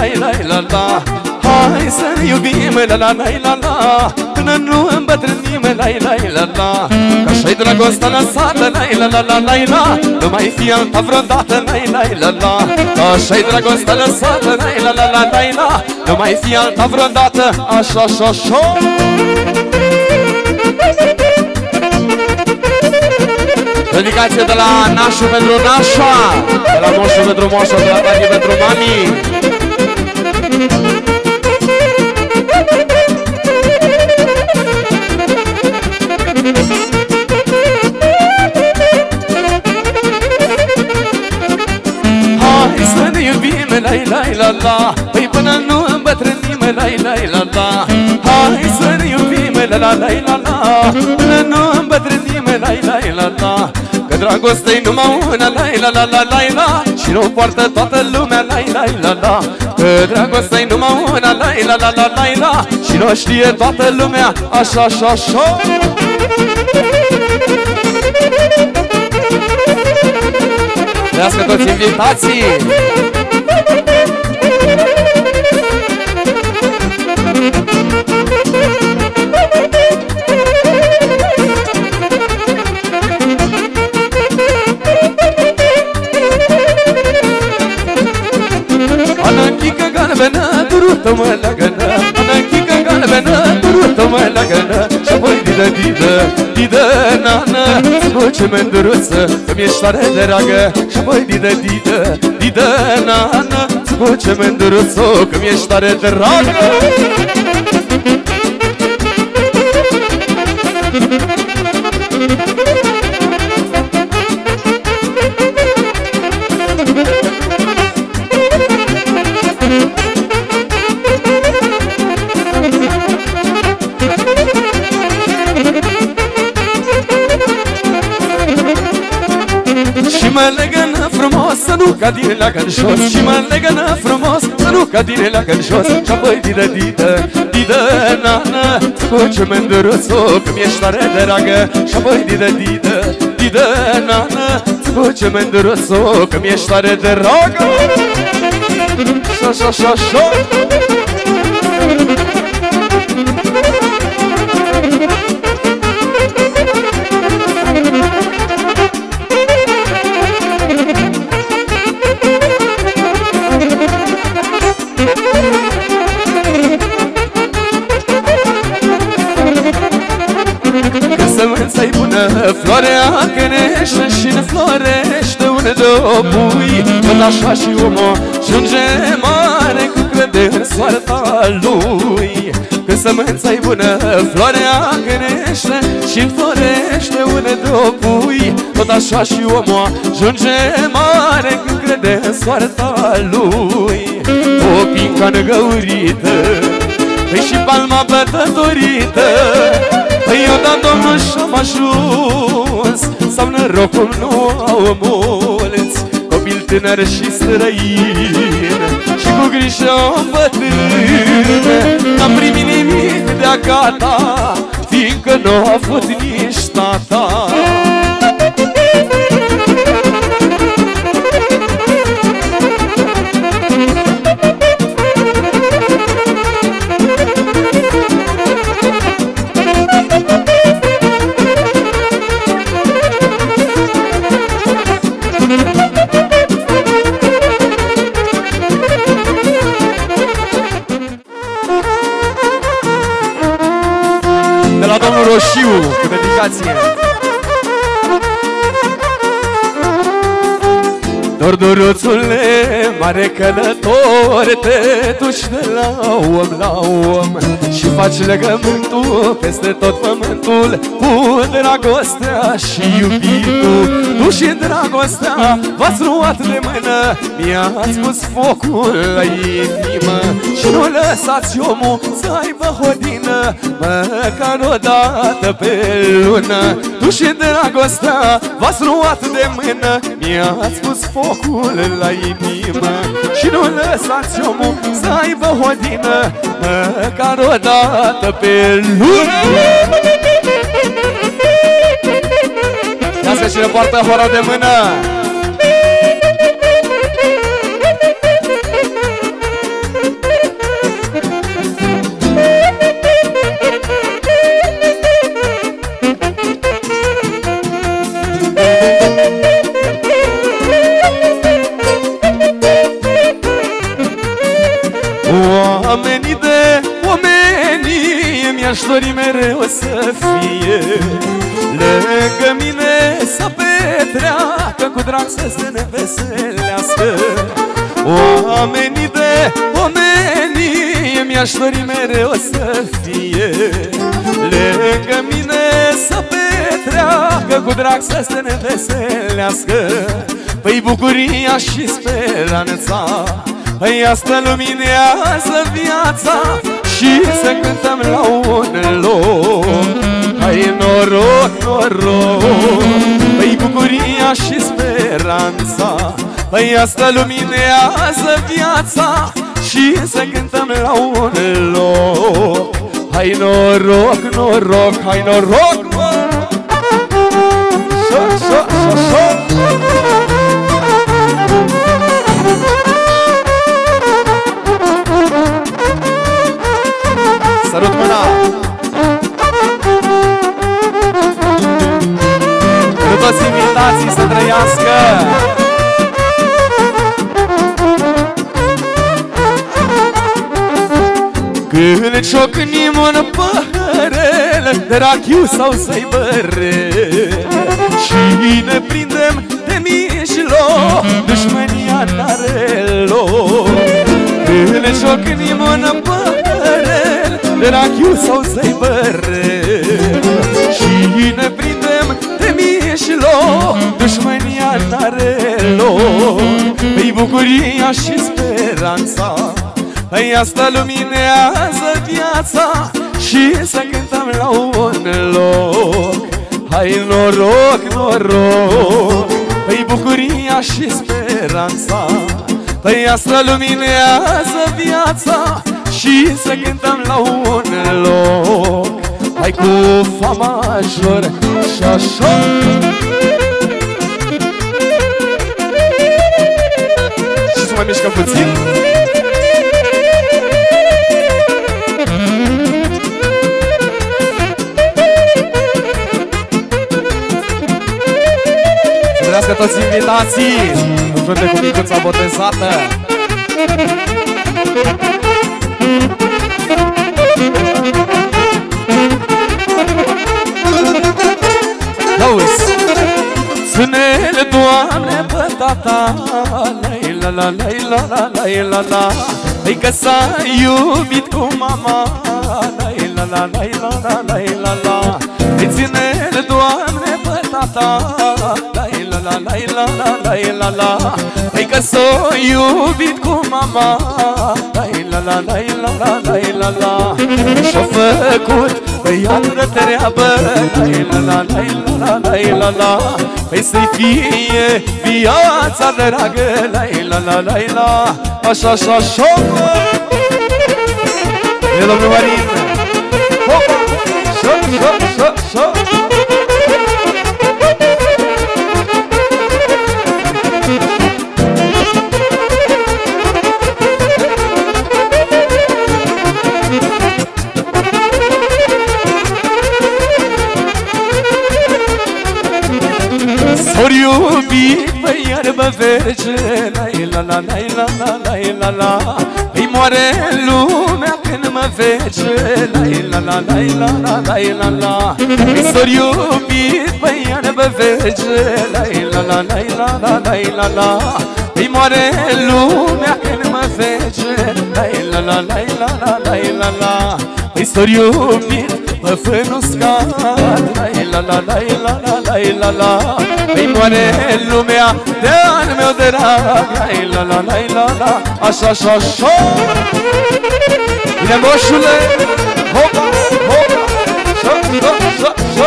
la la la. Hai să ne iubim, la la la la la, până nu îmbătrânim, la la la la. Că așa-i dragostea lăsată, la la la la la la, nu mai fi alta vreodată, la la la la. Că așa-i dragostea lăsată, la la la la la la, nu mai fi alta vreodată, așa, așa, așa. Dedicație de la Nașu pentru Nașa, de la Moșu pentru Moșa, de la Tati pentru Mami. Hai să ne iubim, la la la la, păi până nu îmbătrânim, la la la la. Hai să ne iubim, la la la la la, până nu îmbătrânim, la la la la. Că dragostea-i numai una, la la la la la la, și nu poartă toată lumea, la la la la. Că dragostea-i numai una, la la la la la la, și nu știe toată lumea, așa, așa, așa. Trească toți invitații! Ananchică galbenă, durută-mă la gână, Ananchică galbenă, durută-mă la gână. Și-apoi didă, didă, didă, nană, scoce mândruță, că mi-ești tare dragă. Și-apoi didă, didă, didă, nană, scoce mândruță, că mi-ești tare dragă. Mă legănă frumos, să nu cad din leagăn jos. Și mă legănă frumos, să nu cad din leagăn jos. Și-apoi didă, didă, didă, nană, scoce mândruțo, că mi-ești tare dragă. Și-apoi didă, didă, didă, nană, scoce mândruțo, că mi-ești tare dragă. Șa-șa-șa-șa. Sămânța-i bună, floarea cănește și ne florește un dopui. Tot așa și omul ajunge mare cu crede în soarta lui. Când sămânța-i bună, floarea cănește și florește un dopui. Tot așa și omul ajunge mare cu crede în soarta lui. O pinca negăurită, păi și palma bătătorită. Păi eu dat Domnul și-am ajuns, sau norocul nu au mulți, copil tânăr și străin, și cu grijă bătrână. N-am primit nimic de-a gata, fiindcă nu a avut nici tata. De la domnul Roșiu, cu dedicație. Dorduruțule, mare călător, te duci de la om la om și faci legământul peste tot pământul cu dragostea și iubitul. Tu și dragostea v-ați luat de mână, mi-ați pus focul la inimă și nu lăsați omul să aibă hodină măcar o dată pe lună. Tu și dragostea v-ați luat de mână, mi-ați pus focul la inimă și nu lăsați omul să aibă hodină măcar o dată pe lună. Ia-să cine poartă hora de mână. Oamenii de oamenii mi-aș dori mereu să fie lângă mine, să petreacă cu drag, să se ne veselească. Oamenii de oamenii mi-aș dori mereu să fie lângă mine, să petreacă cu drag, să se ne veselească. Păi bucuria și speranța, păi asta luminează viața și să cântăm la un loc. Hai noroc, noroc, păi bucuria și speranța, păi asta luminează viața și să cântăm la un loc. Hai noroc, noroc, hai noroc, noroc. Sărut mâna! Pentru toți invitații să trăiască! Când ciocnim un păhărel de rachiu sau să-i bărel și ne prindem de mijloc, dușmânia n-are loc. Când ciocnim un păhărel de rachiu sau să-i bărel și ne prindem de mijloc, dușmânia n-are loc. Păi bucuria și speranța, păi asta luminează viața și să cântăm la un loc. Hai noroc, noroc, păi bucuria și speranța, păi asta luminează viața și să cântăm la un loc. Hai cu fa major și așa. Și să mai mișcăm puțin. Să toți invitații în frunte cu micuța botezată. Auzi! Ține-le, Doamne, pe tata, la la la la la la la la, păi că s-a iubit cu mama, la la la la la la la la. Păi ține-le, Doamne, pe tata, la la la la la la, păi că s-a iubit cu mama, la la la la la la. Și-a făcut băiat de treabă, la la la la, păi să-i fie viața dragă, la la, așa, așa, așa. E domnul Marin. Hopa, așa, așa, așa. S-ori iubit pe iarbă verge, la la la la la la la, îi moare lumea când mă vege, la la la la la la la. S-ori iubit pe iarbă verge, la la la la la la, îi moare lumea când mă vege, la la la la la. S-ori iubit pe fânul scat, la la la la, îi moare lumea de-al meu drag, la, așa, așa, așa. Bine, moșule, hopa, hopa, așa, așa, așa.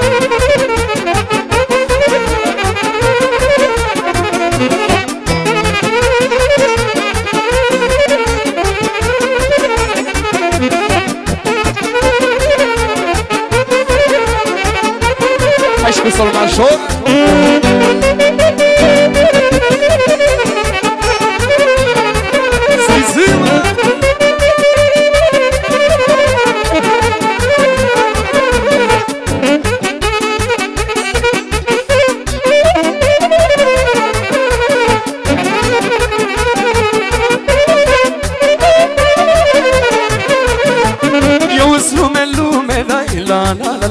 Hai și cu sol major. Să-i zâmă.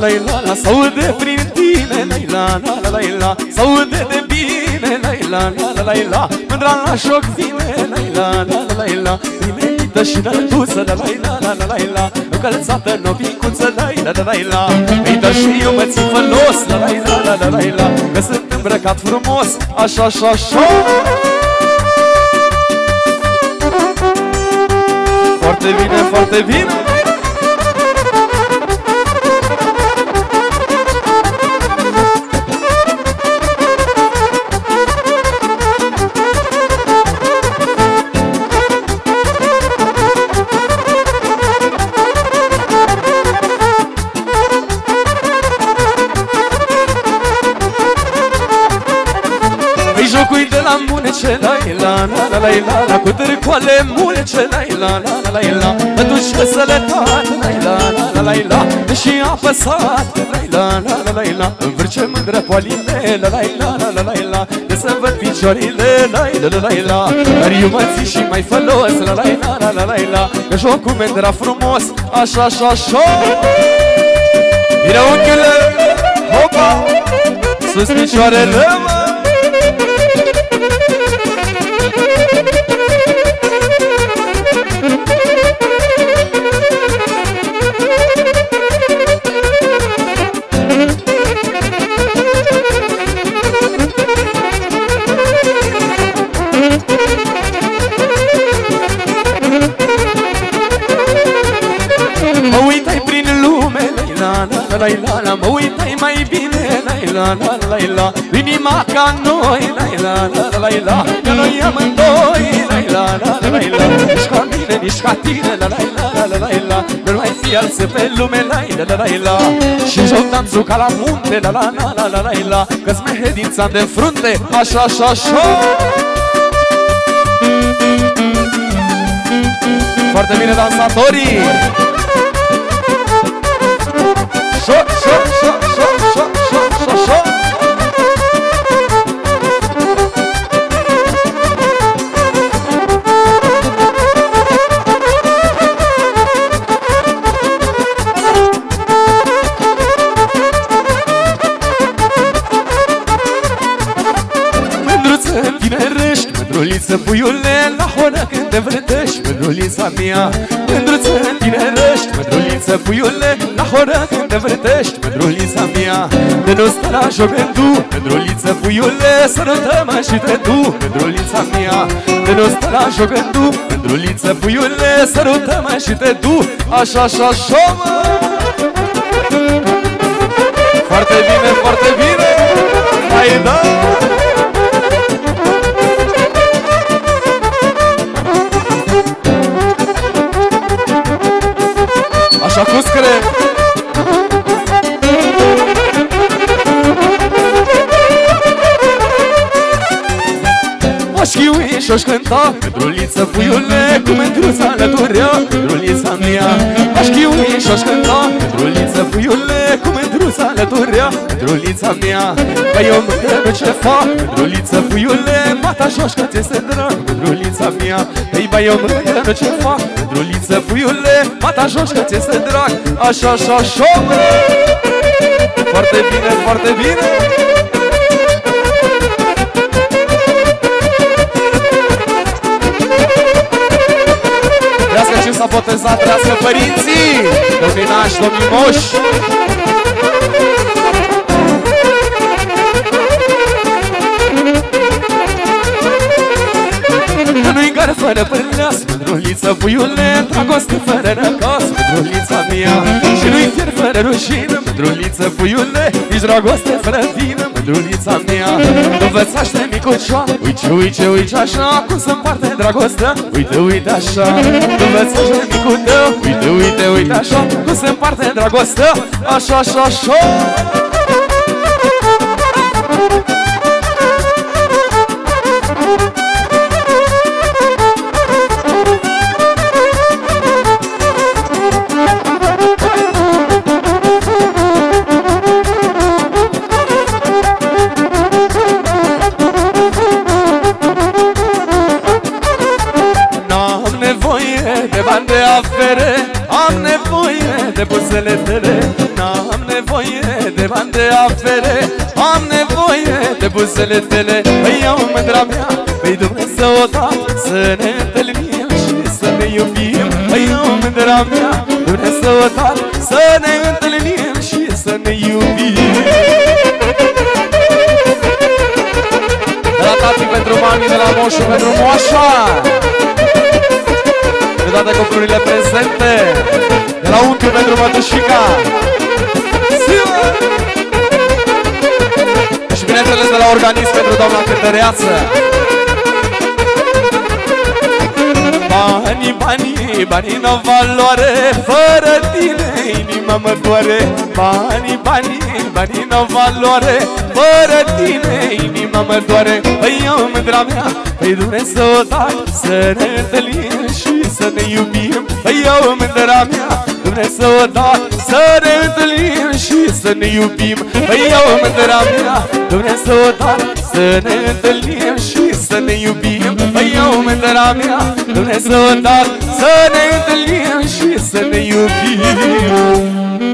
la la, s-aude prin tine, la la la la la, s-aude de bine, la la la la, mândra la șoc vine, la la la la, primenită și nălduță, la la la la la, încălțată novicuță, la la la la, îi dă și eu mă țin fălos, la la la la la, că sunt îmbrăcat frumos, așa, așa, așa. Foarte bine, foarte bine. Jocul de la munece, la la la la la la, cu târcoale munece, la la la la la, atunci că sălătate, la la la la la, deși apăsat, la la la la la, învârce mândră poaline, la la la la la la, de să văd piciorile, la la la la la, dar eu mă ții și mai fălos, la la la la la la, că jocul mândra frumos, așa, așa, așa. Bine, unchiule, hopa, sus picioarele, mă. Mă uitai prin lume, la la la la la, mă uitai mai bine, la la la la la, inima ca noi, la la la la la, că noi amândoi, la la la la la, nici ca mine, nici ca tine, la la la la la la, nu mai fi alții pe lume, la la la la, și joc danțul ca la munte, la la la la la la, că-ți mehedința de frunte, așa, așa, așa. Foarte bine, dansatorii! Șo, șo, șo, șo, șo, șo, șo, șo. Mândruță tinerești, mândruliță puiule, la horă când te vrătești, mândrulița mea. Mândruță tinerești, mândruliță puiule, la horă când te vrătești, mândrulița mea. De nu stă la joc în tu, mândruliță puiule, sărută-mă și te du, mândrulița mea. De nu stă la joc în tu, mândruliță puiule, sărută-mă și te du, așa, așa, așa, mă. Foarte bine, foarte bine, hai da! Așa cum scrie. Aș chiui și-aș cânta, mândruliță puiule, cu mândruța alăturea, mândrulița mea. Aș chiui și-aș cânta, mândruliță puiule, cu mândruța alăturea, mândrulița mea. Că eu mândră ce fac, mândruliță puiule, mata joci că ți-este drag, mândrulița mea. Ei, ba, eu mândră ce fac, mândruliță puiule, mata joci că ți-este drag, așa, așa, așa, mă. Foarte bine, foarte bine. Trească ce s-a botezat, trească părinții, domnii nași, domnii moși. Nu-i gar fără pârleas, mândruliță puiule, dragoste fără răcas, mândrulița mea. Și nu-i fier fără rușină, mândruliță puiule, nici dragoste fără vină, mândrulița mea. Învățaște micucioară, uite, uite așa, cum se împarte dragostea, uite, uite așa. Învățaște micul tău, uite, uite așa, cum se împarte dragostea, așa, așa, așa. De bani de afere, am nevoie de buzele tale. N-am nevoie de bani de afere, am nevoie de buzele tale. Păi iau mândra mea, păi Dumnezeu dat, să ne întâlnim și să ne iubim. Păi iau mândra mea, Dumnezeu dat, să ne întâlnim și să ne iubim. De la tati pentru mami, de la moșu pentru moașa, de toate cuplurile prezente, de la unchiul pentru mătușica. Și bineînțeles de la organism pentru doamna cântăreață. Banii, banii, banii n-au valoare, fără tine inima mă doare. Banii, banii, banii n-au valoare, fără tine inima mă doare. Păi iau mândra mea, păi Dumnezeu dat, să ne întâlnim și să ne iubim. Păi iau mândra mea, Dumnezeu dat, să ne întâlnim și să ne iubim. Păi iau mândra mea, Dumnezeu dat, să ne întâlnim și să ne iubim. Păi iau mândra mea, Dumnezeu dat, să ne întâlnim și să ne iubim.